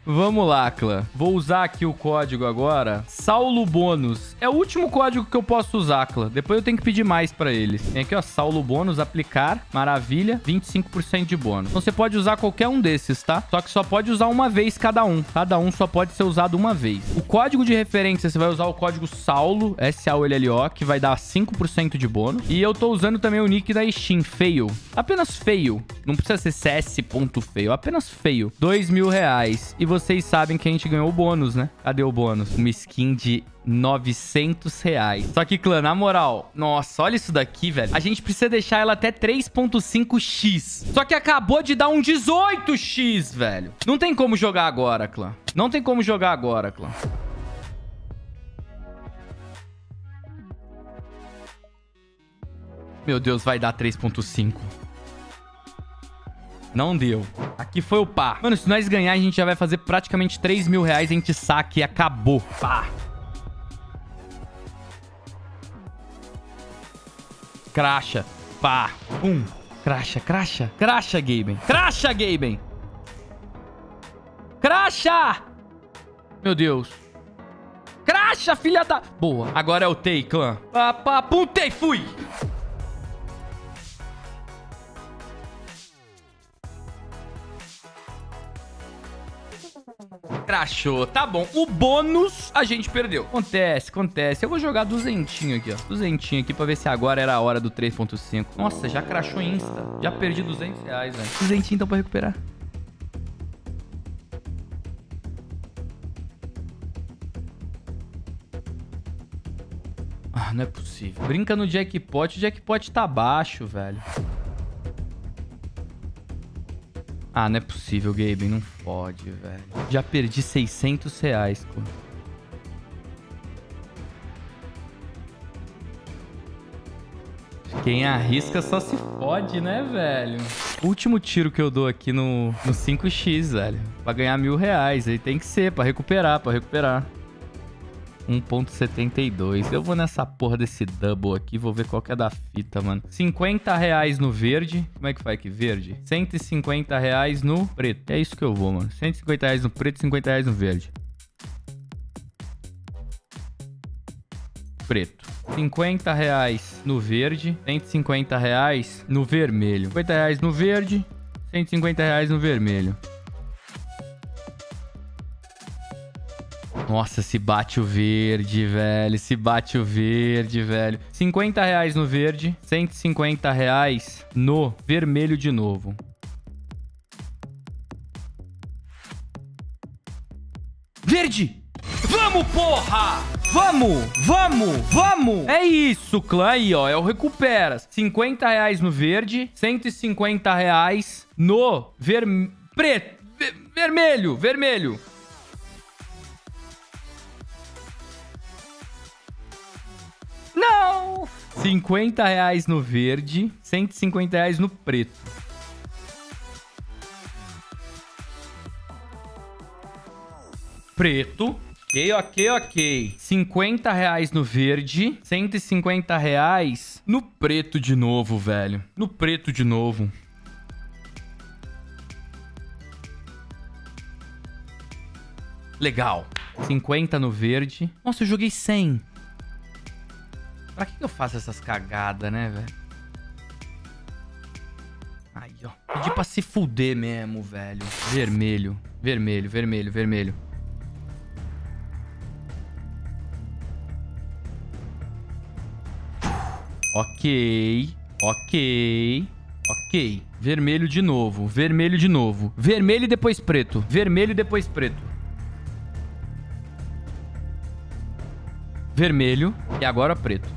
Vamos lá, clã. Vou usar aqui o código agora. Saulo Bônus. É o último código que eu posso usar, clã. Depois eu tenho que pedir mais pra eles. Tem aqui, ó, Saulo Bônus, aplicar. Maravilha. 25% de bônus. Então você pode usar qualquer um desses, tá? Só que só pode usar uma vez cada um. Cada um só pode ser usado uma vez. O código de referência, você vai usar o código Saulo, S-A-U-L-L-O, que vai dar 5% de bônus. E eu tô usando também o nick da Steam, Fail. Apenas Fail. Não precisa ser cs.fail. Apenas Fail. R$2.000. E vocês sabem que a gente ganhou o bônus, né? Cadê o bônus? Uma skin de R$900. Só que, clã, na moral, nossa, olha isso daqui, velho. A gente precisa deixar ela até 3.5x. Só que acabou de dar um 18x, velho. Não tem como jogar agora, clã. Não tem como jogar agora, clã. Meu Deus, vai dar 3.5. Não deu. Aqui foi o pá. Mano, se nós ganhar, a gente já vai fazer praticamente R$3.000. A gente saca e acabou. Pá. Cracha. Pá. Pum. Cracha, cracha. Cracha, Gaben. Cracha, Gaben. Cracha! Meu Deus. Cracha, filha da... Boa. Agora é o Tei, clã. Pá, pá, pum, Tei, fui. Crashou. Tá bom. O bônus a gente perdeu. Acontece, acontece. Eu vou jogar duzentinho aqui, ó. Duzentinho aqui pra ver se agora era a hora do 3.5. Nossa, já crashou insta. Já perdi R$200, velho. Duzentinho então pra recuperar. Ah, não é possível. Brinca no jackpot. O jackpot tá baixo, velho. Ah, não é possível, Gaben. Não fode, velho. Já perdi R$600, pô. Quem arrisca só se fode, né, velho? O último tiro que eu dou aqui no 5x, velho. Pra ganhar R$1.000. Aí tem que ser, pra recuperar, 1.72. Eu vou nessa porra desse double aqui. Vou ver qual que é da fita, mano. R$50 no verde. Como é que faz aqui? Verde. R$150 no preto. É isso que eu vou, mano. R$150 no preto, R$50 no verde. Preto. R$50 no verde. R$150 no vermelho. R$50 no verde. R$150 no vermelho. Nossa, se bate o verde, velho. Se bate o verde, velho. R$50 no verde. R$150 no vermelho de novo. Verde! Vamos, porra! Vamos! Vamos! Vamos! É isso, clã. Aí, ó. É o recupera. R$50 no verde. R$150 no preto. Vermelho. Vermelho. Não! R$50 no verde, R$150 no preto. Preto. Ok, ok, ok. R$50 no verde, R$150 no preto de novo, velho. No preto de novo. Legal. 50 no verde. Nossa, eu joguei 100. Pra que eu faço essas cagadas, né, velho? Aí, ó. Pedi pra se fuder mesmo, velho. Vermelho. Vermelho, vermelho, vermelho. Ok. Ok. Ok. Vermelho de novo. Vermelho de novo. Vermelho e depois preto. Vermelho e depois preto. Vermelho. E agora preto.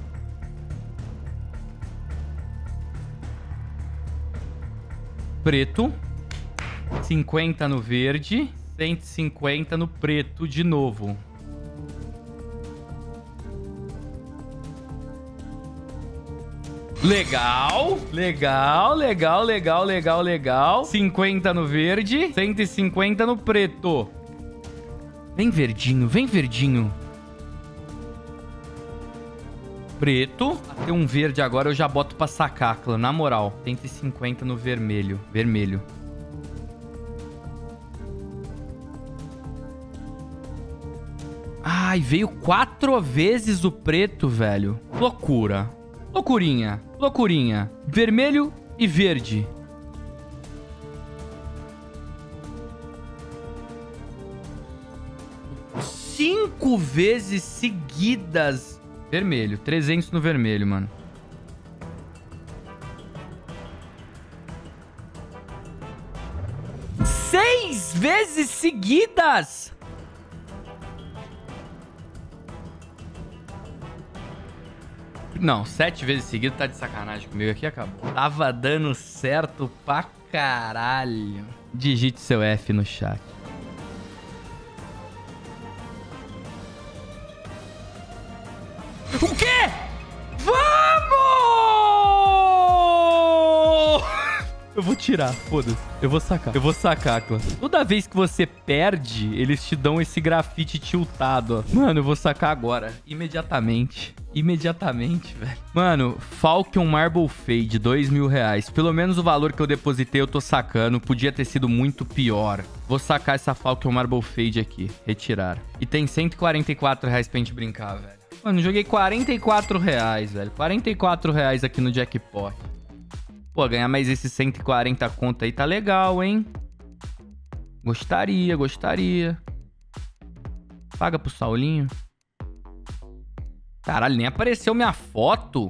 Preto. 50 no verde. 150 no preto de novo. Legal. Legal, legal, legal, legal, legal. 50 no verde. 150 no preto. Vem verdinho, vem verdinho. Preto. Tem um verde agora, eu já boto pra sacar, clã. Na moral. 150 no vermelho. Vermelho. Ai, veio 4 vezes o preto, velho. Loucura. Loucurinha. Loucurinha. Vermelho e verde. Cinco vezes seguidas. Vermelho. 300 no vermelho, mano. Seis vezes seguidas. Não, 7 vezes seguidas tá de sacanagem comigo. Aqui acabou. Tava dando certo pra caralho. Digite seu F no chat. O quê? Vamos! Eu vou tirar, foda-se. Eu vou sacar. Eu vou sacar, Clã. Toda vez que você perde, eles te dão esse grafite tiltado, ó. Mano, eu vou sacar agora. Imediatamente. Imediatamente, velho. Mano, Falcon Marble Fade, R$2.000. Pelo menos o valor que eu depositei eu tô sacando. Podia ter sido muito pior. Vou sacar essa Falcon Marble Fade aqui. Retirar. E tem R$144 pra gente brincar, velho. Mano, joguei R$44, velho. R$44 aqui no Jackpot. Pô, ganhar mais esses 140 conto aí tá legal, hein? Gostaria, gostaria. Paga pro Saulinho. Caralho, nem apareceu minha foto.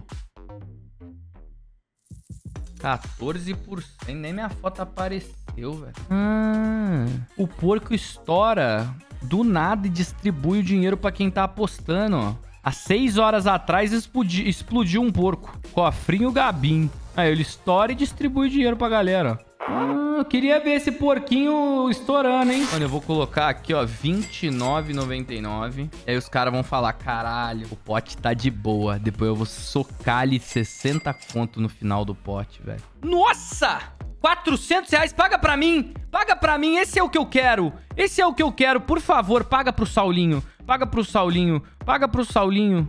14%. Nem minha foto apareceu, velho. O porco estoura do nada e distribui o dinheiro pra quem tá apostando, ó. Há 6 horas atrás explodiu um porco. Cofrinho Gabim. Aí ele estoura e distribui dinheiro pra galera, ó. Eu queria ver esse porquinho estourando, hein? Mano, eu vou colocar aqui, ó, R$29,99. Aí os caras vão falar, caralho, o pote tá de boa. Depois eu vou socar-lhe 60 conto no final do pote, velho. Nossa! R$400, paga pra mim! Paga pra mim, esse é o que eu quero! Esse é o que eu quero, por favor, paga pro Saulinho. Paga pro Saulinho, paga pro Saulinho.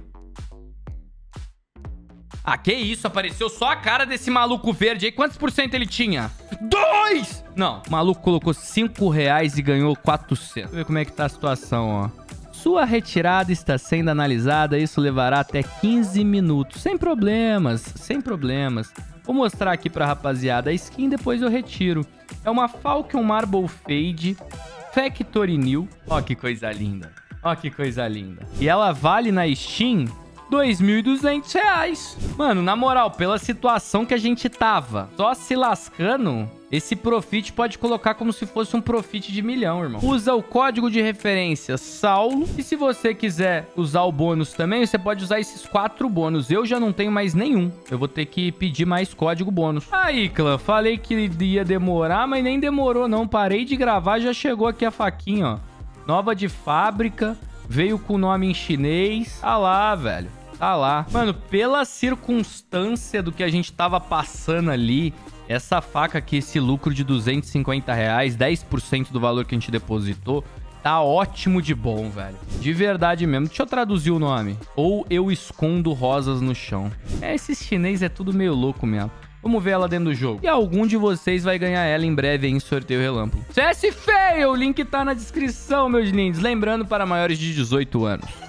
Ah, que isso? Apareceu só a cara desse maluco verde aí. Quantos por cento ele tinha? 2! Não, o maluco colocou R$5 e ganhou 400. Deixa eu ver como é que tá a situação, ó. Sua retirada está sendo analisada. Isso levará até 15 minutos. Sem problemas, sem problemas. Vou mostrar aqui pra rapaziada a skin, depois eu retiro. É uma Falcon Marble Fade Factory New. Ó que coisa linda. Ó que coisa linda. E ela vale na Steam R$2.200. Mano, na moral, pela situação que a gente tava só se lascando, esse profit pode colocar como se fosse um profit de milhão, irmão. Usa o código de referência Saulo. E se você quiser usar o bônus também, você pode usar esses 4 bônus. Eu já não tenho mais nenhum. Eu vou ter que pedir mais código bônus. Aí, clã, falei que ia demorar, mas nem demorou não. Parei de gravar, já chegou aqui a faquinha, ó. Nova de fábrica. Veio com o nome em chinês. Tá lá, velho. Tá lá. Mano, pela circunstância do que a gente tava passando ali, essa faca aqui, esse lucro de R$250, 10% do valor que a gente depositou, tá ótimo de bom, velho. De verdade mesmo. Deixa eu traduzir o nome. Ou eu escondo rosas no chão. Esses chinês é tudo meio louco mesmo. Vamos ver ela dentro do jogo. E algum de vocês vai ganhar ela em breve aí em sorteio relâmpago. CS Fail, o link tá na descrição, meus lindos. Lembrando, para maiores de 18 anos.